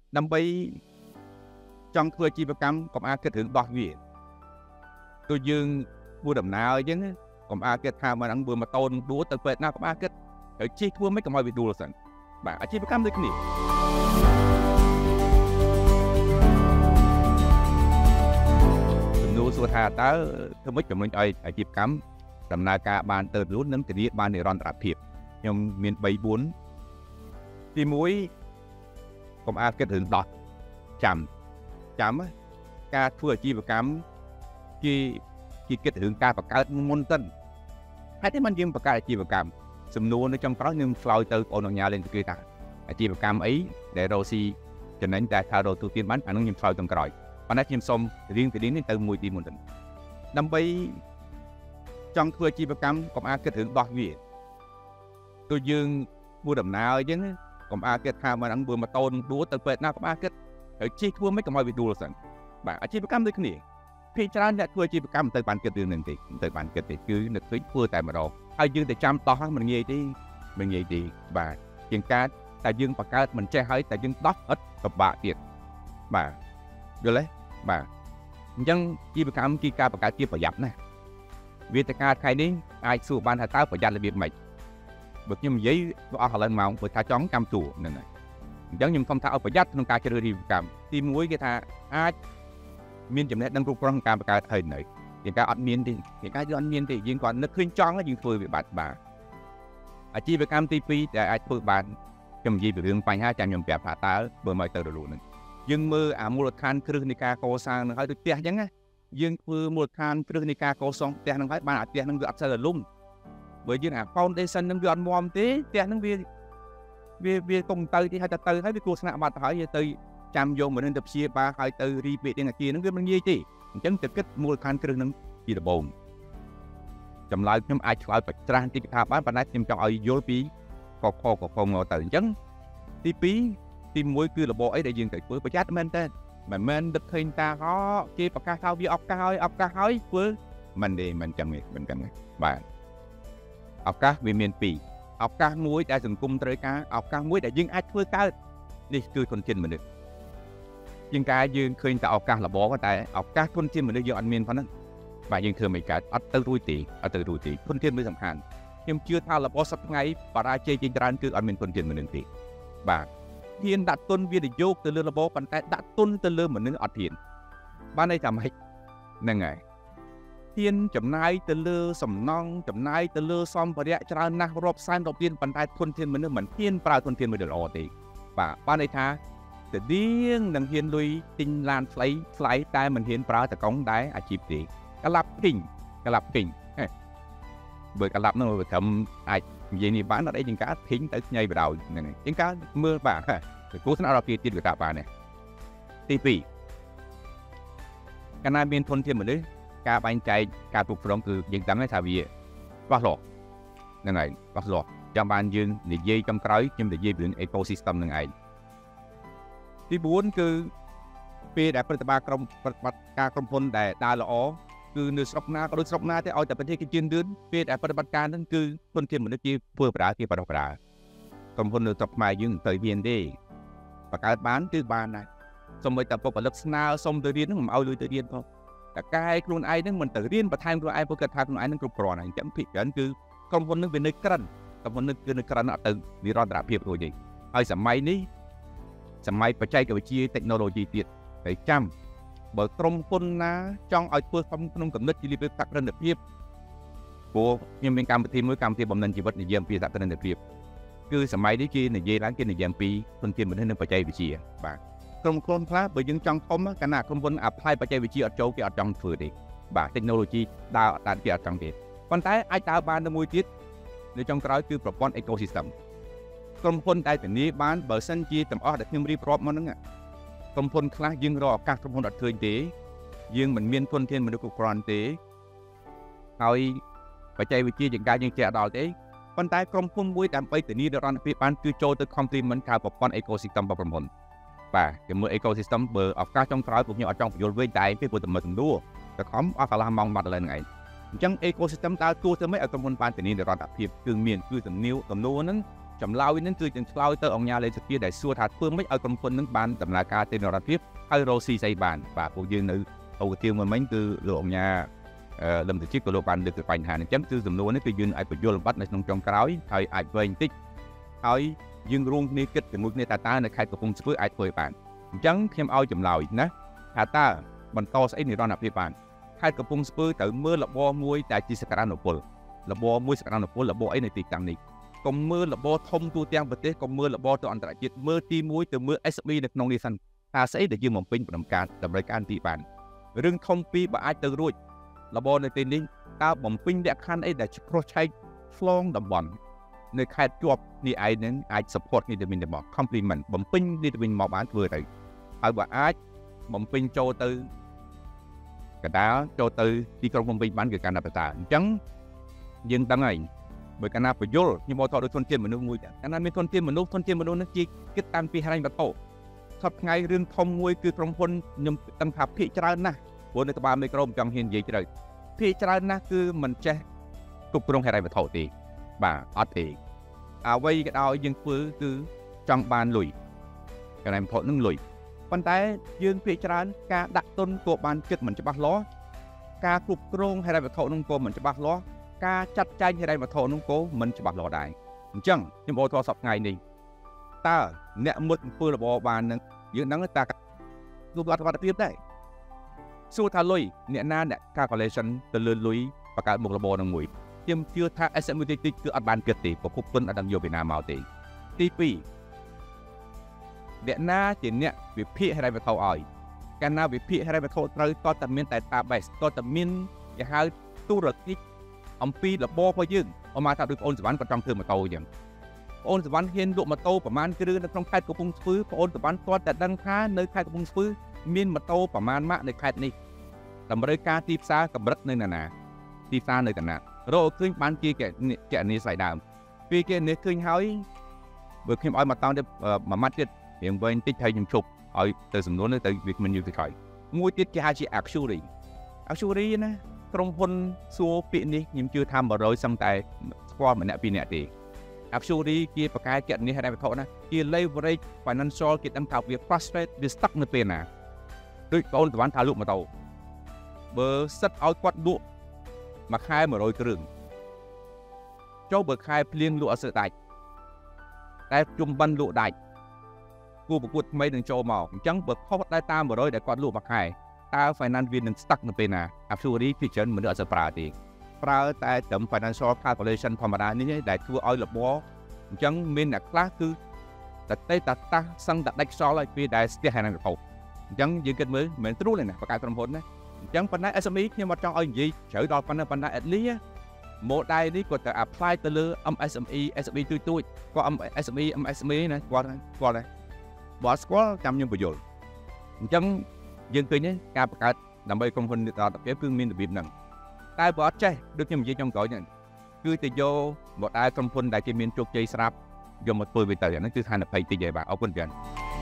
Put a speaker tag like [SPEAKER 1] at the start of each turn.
[SPEAKER 1] ដើម្បីចង់ធ្វើអាជីវកម្មកុំអាចគិតរឿងដោះវាទោះយើងធ្វើដំណើរអញ្ចឹងកុំអាចគិតថាមិនអង្គធ្វើម៉ូតូនឹងដួលទៅពេទ្យណាកុំអាចគិតហើយជិះធ្វើមិនកុំឲ្យវាដួលសិនបាទអាជីវកម្មដូចគ្នាសំណួរសួរថាតើធ្វើម៉េចជំរុញឲ្យអាជីវកម្មដំណើរការបានទៅលូននិងធានាបាននិរន្តរភាពខ្ញុំមាន3 4ទី1កុំអាចគិតរឿងដោះចាំការធ្វើអាជីវកម្មគេគិតរឿងការបង្កើតមុនសិនហើយតែមិនយើងបង្កើតអាជីវកម្មសំណួរនៅចំក្រោយនឹងឆ្លើយទៅបងអញ្ញាលេងទៅគេថាអាជីវកម្មអីដែលរកស៊ីចំណេញតែថារកទូទានបានអានោះខ្ញុំឆ្លើយទៅក្រោយប៉ុន្តែខ្ញុំសូមរៀងនេះទៅមួយទីមុនទៅដើម្បីចង់ធ្វើអាជីវកម្មកុំអាចគិតរឿងដោះវាទោះយើងធ្វើដំណើរអញ្ចឹងកុំអាចគិតថាមិនអង្គធ្វើម៉ូតូនឹងដួលទៅពេទ្យណាកុំអាចគិតហើយជិះធ្វើមិនកុំឲ្យវាដួលសិនបាទអាជីវកម្មដូចគ្នាភាគច្រើនអ្នកធ្វើអាជីវកម្មទៅបានគិតរឿងហ្នឹងទេទៅបានគិតទេគឺនឹកឃើញធ្វើតែម្ដងហើយយើងទៅចាំដោះហ្នឹងមិនងាយទេបាទជាងការតែយើងបង្កើតមិនចេះហើយតែយើងដោះឥតពិបាកទៀតបាទយល់ទេបាទអញ្ចឹងអាជីវកម្មគឺការបង្កើតជាប្រយ័ត្នណាវាទៅការថ្ងៃនេះអាចសួរបានថាតើប្រយ័ត្នរបៀបម៉េចបើខ្ញុំនិយាយអស់កន្លងម៉ោងបើថាចង់ចាំទួហ្នឹងហើយអញ្ចឹងខ្ញុំសុំថាឲ្យប្រយ័ត្នក្នុងការជ្រើសរើសអាជីវកម្មទី1គេថាអាចមានចំណេះដឹងគ្រប់គ្រាន់ក្នុងការបង្កើតហើយនៅជាការអត់មានទេជាការយើងអត់មានទេយើងគាត់នឹកឃើញចង់យើងធ្វើវាបាត់បាទអាជីវកម្មទី2ដែលអាចធ្វើបានខ្ញុំនិយាយពីរឿងបញ្ហាចាំខ្ញុំប្រាប់ថាតើបើមកទៅរលូនហ្នឹងយើងមើលអាមូលដ្ឋានគ្រឹះនៃការកសាងនឹងហើយដូចផ្ទះអញ្ចឹងណាយើងធ្វើមូលដ្ឋានគ្រឹះនៃការកសាងផ្ទះនឹងហើយបានអាផ្ទះនឹងវាអត់សូវរលំបើយើងអា foundation នឹងវាអត់មាំទេផ្ទះនឹងវាកុំទៅទេហើយទៅហើយវាគ្រោះថ្នាក់បាត់ទៅហើយទៅចាំយកមនុស្សទៅព្យាបាលហើយទៅរីពេកទាំងអាគារនឹងវាមិនងាយទេអញ្ចឹងទៅគិតមូលដ្ឋានគ្រឹះនឹងពីដំបូងចម្លើយខ្ញុំអាចឆ្លើយបច្ច្រាស់តិចថាបានប៉ុន្តែខ្ញុំចង់ឲ្យយល់ពីកកមកទៅអញ្ចឹងទី2ទី1គឺរបបអីដែលយើងត្រូវធ្វើប្រយ័ត្នមែនតើមិនមែនដឹកឃើញតាគេប្រកាសថាវាឱកាសហើយធ្វើមិនទេមិនចឹងទេបាទឱកាសវាមាន2ឱកាសមួយដែលសង្គមត្រូវការឱកាសមួយដែលយើងអាចធ្វើកើតនេះគឺធនធានមនុស្សជាងការយើងឃើញតែឱកាសរបបតែឱកាសធនធានមនុស្សយើងអត់មានផងហ្នឹងបាទយើងធ្វើមិនកើតអត់ទៅរួចទេធនធានមនុស្សសំខាន់ខ្ញុំជឿថារបបសប្តាហ៍ថ្ងៃបរាជ័យជាច្រើនគឺអត់មានធនធានមនុស្សទេបាទហ៊ានដាក់ទុនវិនិយោគទៅលើរបបប៉ុន្តែដាក់ទុនទៅលើមនុស្សអត់ហ៊ានបានន័យថាម៉េចហ្នឹងហើយហ៊ានចំណាយទៅលើសំណង់ចំណាយទៅលើសម្ភារៈច្រើនណាស់រាប់សែនរាប់លានប៉ុន្តែធនធានមនុស្សមិនហ៊ានប្រើធនធានមនុស្សល្អទេបាទបានន័យថាទៅឌៀងនឹងហ៊ានលុយទិញឡានថ្លៃតែមិនហ៊ានប្រើតកង់ដែរអាជីពទេកលាប់ពីងបើកលាប់នោះវាត្រឹមអាចនិយាយនេះបានអត់អីជាងការធីងទៅញ៉ៃបដ ாய் ហ្នឹងហើយជាងការមើលបាទទៅគូស្នាក់ដល់គេទៀតវាតាបាននេះទី2កាលណាមានធនធានមនុស្សការបែងចែកការគ្រប់គ្រងគឺយើងដឹងថាវាច្បាស់លាស់ហ្នឹងហើយច្បាស់លាស់ចាំបានយើងនិយាយចំក្រោយខ្ញុំនិយាយពី ecosystem នឹងឯងទី4គឺពេលដែលប្រតិបត្តិការក្រុមហ៊ុនដែលដើរល្អគឺនៅស្រុកណាក៏ដូចស្រុកណាទេឲ្យតែប្រទេសគេជឿនលឿនពេលដែលប្រតិបត្តិការហ្នឹងគឺធនធានមនុស្សគេធ្វើបរាគេបរោះបរាក្រុមហ៊ុននៅស្រុកខ្មែរយើងទៅមានទេបង្កើតបានគឺបានដែរសូម្បីតែពុកផលិតស្នើសុំទៅរៀនហ្នឹងមិនឲ្យលុយទៅរៀនផងតែកាយខ្លួនឯងហ្នឹងមិនទៅរៀនបន្ថែមខ្លួនឯងព្រោះគាត់ថាខ្លួនឯងហ្នឹងគ្រប់គ្រាន់ហើយអញ្ចឹងភាគច្រើនគឺក្រុមហ៊ុនហ្នឹងវានៅក្រិនក្រុមហ៊ុនហ្នឹងគឺនៅក្រិនអត់ទៅនិរន្តរភាពរួចទេហើយសម័យនេះសម័យបច្ចេកវិទ្យា technology ទៀតតែចាំបើក្រុមហ៊ុនណាចង់ឲ្យធ្វើក្នុងកំណត់ជីវភាពសក្តិភាពព្រោះខ្ញុំមានកម្មវិធីមួយកម្មវិធីបំណិនជីវិតនិយាយអំពីសក្តិភាពគឺសម័យនេះគេនិយាយឡើងគេនិយាយអំពីធនធានមនុស្សនិងបច្ចេកវិទ្យាបាទក្រុមហ៊ុនខ្លះបើយើងចង់ធំកាលណាក្រុមហ៊ុន apply បច្ចេកវិទ្យាអត់ចូលគេអត់ចង់ធ្វើទេបាទ technology ដើរអត់គេអត់ចង់ទេប៉ុន្តែអាចដើរបានទៅមួយទៀតនៅចុងក្រោយគឺប្រព័ន្ធ ecosystem ក្រុមហ៊ុនដែលធានាបានបើសិនជាទាំងអស់ដែលខ្ញុំរៀបរាប់មកហ្នឹងក្រុមហ៊ុនខ្លះយើងរកឱកាសក្រុមហ៊ុនអត់ឃើញទេយើងមិនមានធនធានមនុស្សគ្រប់គ្រាន់ទេហើយបច្ចេកវិទ្យាជាការយើងចេះអត់ដល់ទេប៉ុន្តែក្រុមហ៊ុនមួយដើម្បីធានានិរន្តរភាពបានគឺចូលទៅ complement ការប្រព័ន្ធ ecosystem របស់ក្រុមហ៊ុនបាទគេមើល ecosystem បើឱកាសចុងក្រោយពួកខ្ញុំអត់ចង់បញ្យល់វិញតែពេលព្រោះតែមើលទំនួលតែខំអស់កន្លះម៉ោងបាត់ឥឡូវហ្នឹងឯងអញ្ចឹង ecosystem តើគួរធ្វើម៉េចឲ្យក្រុមហ៊ុនបានធានានិរន្តរភាពគឺមានគឺទំនួលហ្នឹងចម្លើយនឹងគឺយើងឆ្លើយទៅអង្គការលេខសភាដែលសួរថាធ្វើម៉េចឲ្យក្រុមហ៊ុននឹងបានដំណើរការទៅនរដ្ឋភាពហើយរកស៊ីស្អីបានបាទពួកយើងនៅឧទាហរណ៍មិញគឺលោកអង្គការលំដាប់ក៏លោកបានលើកទៅបញ្ហានេះអញ្ចឹងគឺសំណួរនេះគឺយើងអាចបញ្យល់លម្អិតនៅក្នុងចុងក្រោយហើយអាចវែងបន្តិចហើយយើងរួមគ្នាគិតជាមួយគ្នាតើនៅខេត្តកំពង់ស្ពឺអាចធ្វើបានអញ្ចឹងខ្ញុំឲ្យចម្លើយណាថាតើបន្តស្អីនិរន្តរភាពបានខេត្តកំពង់ស្ពឺត្រូវមើលលបមួយតែជាសក្តានុពលលបមួយសក្តានុពលលបអីនៅទីតាំងនេះកុំមើលលបធំទូទាំងប្រទេសកុំមើលលបទៅអន្តរជាតិមើលទី1ទៅមើល SME នៅក្នុងនេះសិនថាស្អីដែលយើងបំពេញដំណើរការតម្រូវការទីបានរឿងធំពីរបើអាចទៅរួចលបនៅទីនេះតើបំពេញលក្ខខណ្ឌអីដែលឆ្លោះឆែកឆ្លងតំបន់នៅខេត្តជាប់នេះឯងនឹងអាច support នេះទៅវិញទៅមក complement បំពេញនេះទៅវិញមកបានធ្វើទៅហើយបើអាចបំពេញចូលទៅកណ្ដាលចូលទៅទីក្រុងភ្នំពេញបានគឺកាន់តែប្រសើរអញ្ចឹងយើងដឹងហើយបើកាលណាបញ្យលខ្ញុំមកថតដូចធនធានមនុស្សមួយកាលណាមានធនធានមនុស្សនេះជាគិតតាមពីហិរញ្ញវត្ថុសប្តាហ៍ថ្ងៃរឿងធំមួយគឺក្រុមហ៊ុនខ្ញុំដឹងថាភាគច្រើនណាស់ព្រោះនៅក្បាលមេក្រូមិនចង់ហ៊ាននិយាយជ្រៅភាគច្រើនណាស់គឺមិនចេះគ្រប់គ្រងហិរញ្ញវត្ថុទេបាទអត់ទេអ្វីក៏ដោយយើងធ្វើគឺចង់បានលុយហិរញ្ញវត្ថុនឹងលុយប៉ុន្តែយើងភាគច្រើនការដាក់ទុនក៏បានគិតមិនច្បាស់លាស់ការគ្រប់គ្រងហិរញ្ញវត្ថុនឹងក៏មិនច្បាស់លាស់ការចាត់ចែងហិរញ្ញវត្ថុនឹងក៏មិនច្បាស់លាស់ដែរអញ្ចឹងខ្ញុំអូនថតសប្តាហ៍ថ្ងៃនេះតើអ្នកមុតធ្វើរបរបាននឹងយើងដឹងថាទូអត្ថភាពដែរសួរថាលុយអ្នកណាអ្នក calculation ទៅលើលុយបង្កើតមុខរបរនឹងមួយខ្ញុំជឿថា SME តិចគឺអត់បានគិតទេប្រភពទុនអត់ដឹងយកពីណាមកទេទី2អ្នកណាជាអ្នកវិភាគហិរញ្ញវត្ថុឲ្យកាលណាវិភាគហិរញ្ញវត្ថុត្រូវតតែមាន database តតែមានគេហៅទូរទស្សន៍អំពីរបបរបស់យើងអមថាដូចបងអូនសវណ្ណគាត់ចង់ធ្វើម៉ូតូអញ្ចឹងបងអូនសវណ្ណហ៊ានលក់ម៉ូតូប្រហែលគ្រឿងនៅក្នុងខេត្តកំពង់ស្ពឺបងអូនសវណ្ណគាត់តែដឹងថានៅខេត្តកំពង់ស្ពឺមានម៉ូតូប្រហែលម៉ាកនៅខេត្តនេះតម្រូវការទីផ្សារកម្រិតនៅណាទីផ្សារនៅកណារកឃើញបានជាកណនីស្អីដើមពេលគេនេះឃើញហើយបើខ្ញុំឲ្យមកតោងទៅមួយម៉ាត់ទៀតរៀងវែងតិចហើយខ្ញុំជប់ឲ្យទៅសំណួរនេះទៅវាមិនយូរទៅក្រោយមួយទៀតគេហៅជា actuary ណាក្រុមហ៊ុនសួរពាក្យនេះខ្ញុំជឿថា100សឹងតែស្គាល់ម្នាក់ពីរនាក់ទេ actuary គេប្រកែកណនីហិរញ្ញវត្ថុណាគេ leverage financial គេដឹងថាវា frustrate វា stuck នៅពេលណាដូចបងអូនតវ៉ាន់ថាលក់ម៉ូតូបើសិតឲ្យគាត់លក់មួយខែ100គ្រឿងចូលបើខែភ្លៀងលក់អត់ស្ទើរដាច់តែជុំបិណ្ឌលក់ដាច់គូប្រកួតថ្មីនឹងចូលមកអញ្ចឹងបើខុសតែតាម100ដែលគាត់លក់មួយខែតើ finance វានឹង stuck នៅពេលណា actuary ពីច្រើនមនុស្សអត់សូវប្រើទេប្រើតែត្រឹម financial calculation ធម្មតានេះដែលធ្វើឲ្យរបបអញ្ចឹងមានអ្នកខ្លះគឺតាសឹងតែដាច់ខ្យល់ឲ្យពេលដែលស្ទះហិរញ្ញវត្ថុអញ្ចឹងយើងគិតមើលមិនត្រួតទេណាបង្កើតក្រុមហ៊ុនណាអញ្ចឹងប៉ុន្តែ SME ខ្ញុំអត់ចង់ឲ្យនិយាយជ្រៅដល់ប៉ុណ្ណឹងប៉ុន្តែ at least model នេះគាត់ទៅ apply ទៅលើ SME ទូចក៏ MSME ណាគាត់ដែរបើស្គាល់ចាំខ្ញុំបញ្យល់អញ្ចឹងយើងឃើញទេការបង្កើតដើម្បីក្រុមហ៊ុនដល់ទៅគឺមានរបៀបហ្នឹងតែបើអត់ចេះដូចខ្ញុំនិយាយចុងក្រោយហ្នឹងគឺទៅយក model ក្រុមហ៊ុនដែលគេមានជោគជ័យស្រាប់យកមកធ្វើវាទៅអាហ្នឹងគឺស្ថានភាពតិចឯងបាទអរគុណច្រើន